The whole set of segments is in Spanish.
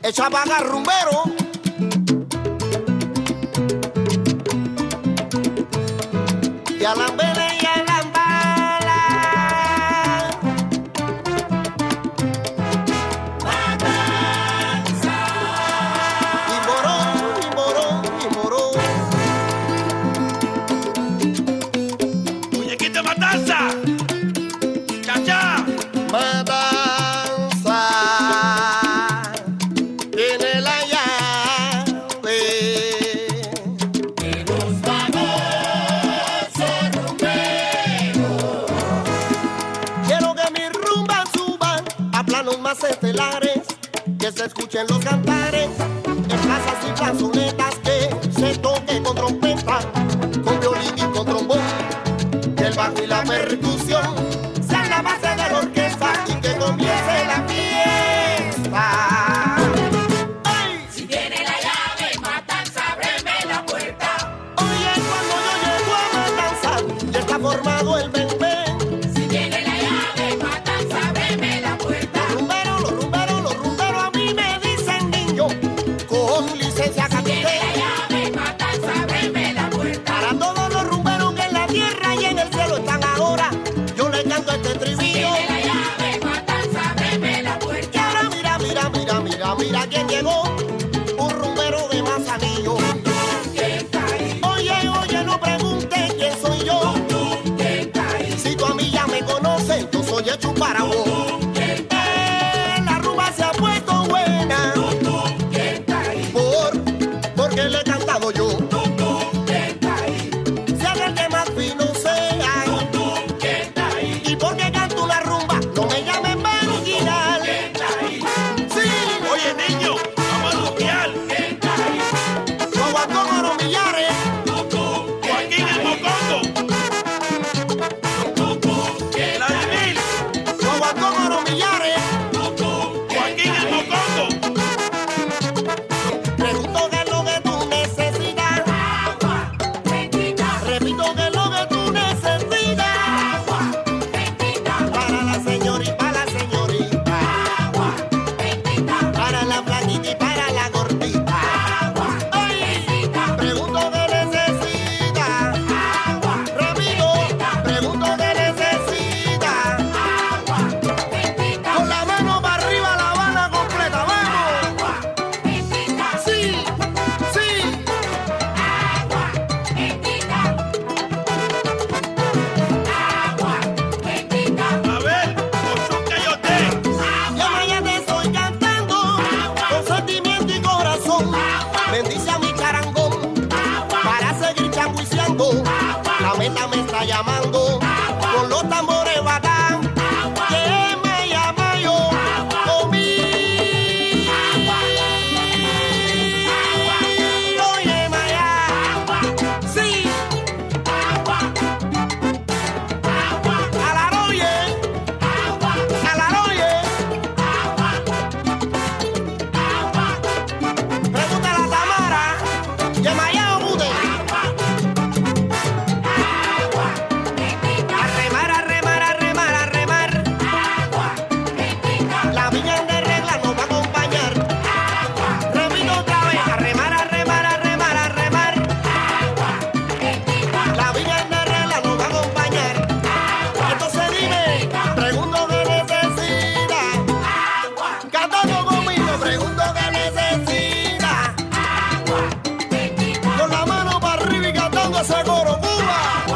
Echa vaga rumbero. Y a la vela y a la bala. Matanza. Y morón, y morón, y morón. Muñequito de matanza. Cha-cha. Matanza. Tiene la llave. De los famosos rumberos. Quiero que mis rumbas suban a planos más estelares, que se escuchen los cantares en plazas y plazonetas, que se toque con trompeta, con violín y con trombón, que el bajo y la percusión sean la base de la orquesta y que comience la fiesta. ¡Ay! Si tiene la llave, Matanza, ábreme la puerta. Oye, cuando yo llego a Matanza, ya está formado el ven-ven. Si tiene la llave, Matanza, ábreme la puerta. Los rumberos a mí me dicen niño, con licencia Tiene capitán. la llave, Matanza, ábreme la puerta. Para todos los rumberos que en la tierra y en el cielo están ahora, yo le canto este estribillo. Tiene la llave, Matanza, ábreme la Y puerta. ahora mira quién llegó, un rumbero de Manzanillo. ¿Quién está ahí? Oye, no preguntes quién soy yo. ¿Quién está ahí? Si tú a mí ya me conoces, yo soy el chuparabó. La rumba se ha puesto buena, ¿Quién está ahí? porque le he cantado yo. ¿Quién está ahí? Sea el que más fino sea, ¿Quién está ahí? y porque canto una rumba, no me llamen marginal. ¿Quién está ahí? Sí, Oye, niño, vamos a luquear. ¿Quién está ahí? yo aguanto con los millares. Joaquín el Mocongo. La de Mil. Yo aguanto con los millares. Joaquín el Mocongo. Pregunto qué es lo que tú necesitas. Agua bendita. Repito qué es lo que tú necesitas. Agua bendita. Para la señora y para la señorita. Agua bendita. Para la flaquita y para la gordita. Agua bendita. Pregunto qué necesita. Agua Repito, pregunto qué necesita. agua bendita. Con la mano para arriba, la Habana completa. ¡Vamos! Agua bendita. Sí, sí. Agua bendita. Agua bendita. A ver, Ozuka y Oté. Yo mañana te estoy cantando con sentimiento y corazón. Bendice a mi charangón para seguir changuiciando. La meta me está llamando con los tambores bacán. Que me llama yo comí. Oye, Maya. Sí. Alaroye. Alaroye. Pregúntale a Tamara y a Maya Obude. A remar, a remar, a remar, a remar. La viña de regla nos va a acompañar. Repito otra vez. A remar, a remar, a remar, a remar. La viña de regla nos va a acompañar. Entonces dime, pregunto qué necesita. Cantando conmigo, pregunto qué necesita. Con la mano para arriba y cantando ese coro, Cuba.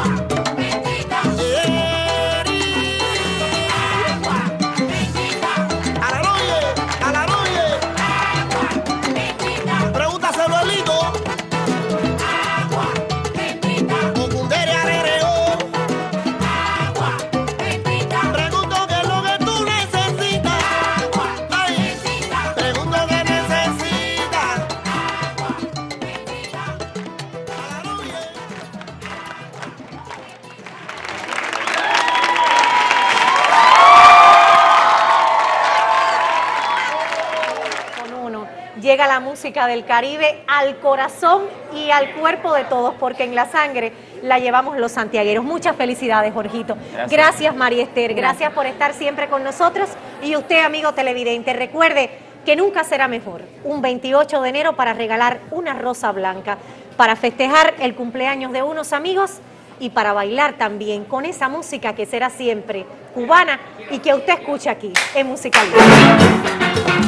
Alaroye, alaroye. Pregúntaselo a Lito. Ocundere arereo. Pregunto qué es lo que tú necesitas. Ay, pregunto qué necesitas. Alaroye. Con uno llega la música del Caribe al corazón y al cuerpo de todos, porque en la sangre la llevamos los santiagueros. Muchas felicidades, Jorgito. Gracias, María Esther. Gracias por estar siempre con nosotros. Y usted, amigo televidente, recuerde, que nunca será mejor. Un 28 de enero para regalar una rosa blanca, para festejar el cumpleaños de unos amigos y para bailar también con esa música que será siempre cubana y que usted escucha aquí en Música Libre.